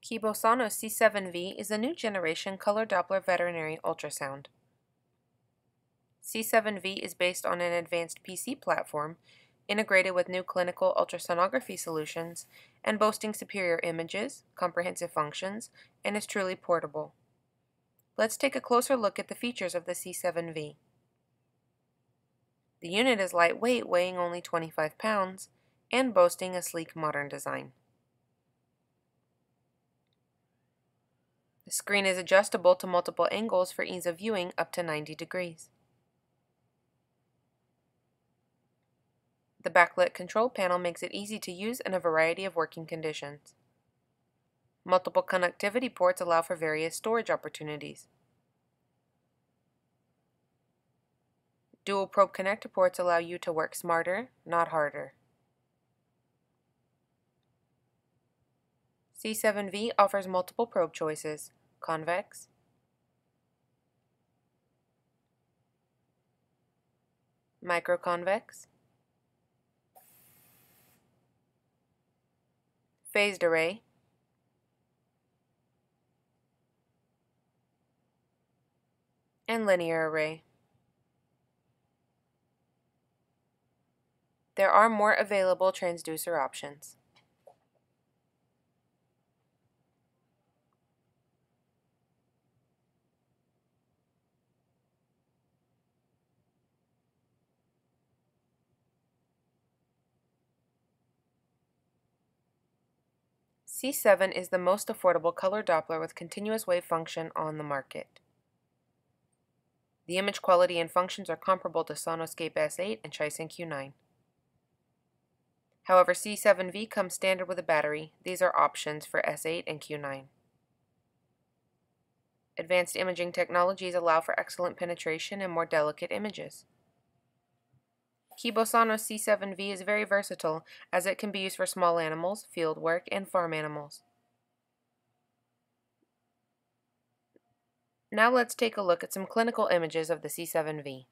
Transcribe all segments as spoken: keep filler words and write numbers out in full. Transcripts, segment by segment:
KeeboSono C seven V is a new generation color Doppler veterinary ultrasound. C seven V is based on an advanced P C platform integrated with new clinical ultrasonography solutions and boasting superior images, comprehensive functions, and is truly portable. Let's take a closer look at the features of the C seven V. The unit is lightweight, weighing only twenty-five pounds, and boasting a sleek modern design. The screen is adjustable to multiple angles for ease of viewing up to ninety degrees. The backlit control panel makes it easy to use in a variety of working conditions. Multiple connectivity ports allow for various storage opportunities. Dual probe connector ports allow you to work smarter, not harder. C seven V offers multiple probe choices: convex, microconvex, phased array, and linear array. There are more available transducer options. C seven is the most affordable color Doppler with continuous wave function on the market. The image quality and functions are comparable to Sonoscape S eight and Chisen Q nine. However, C seven V comes standard with a battery. These are options for S eight and Q nine. Advanced imaging technologies allow for excellent penetration and more delicate images. KeeboSono C seven V is very versatile as it can be used for small animals, field work, and farm animals. Now let's take a look at some clinical images of the C seven V.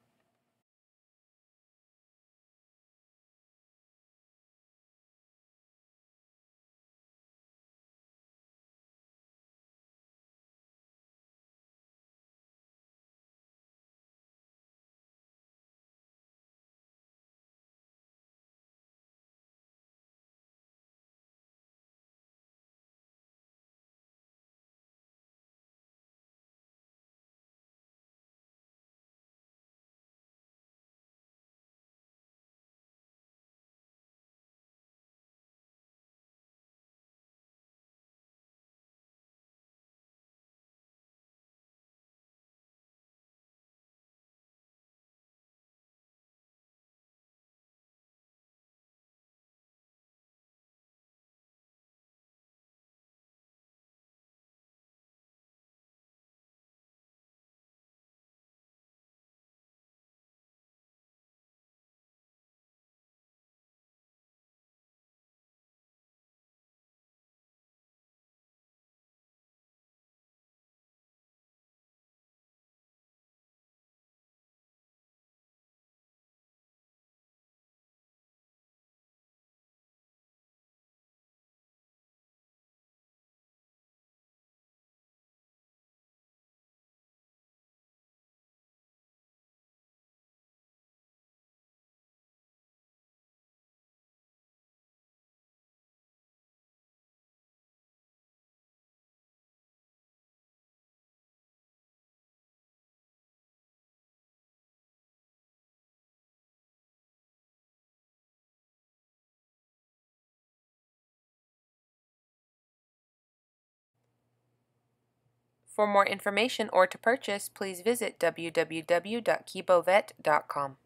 For more information or to purchase, please visit w w w dot keebo vet dot com.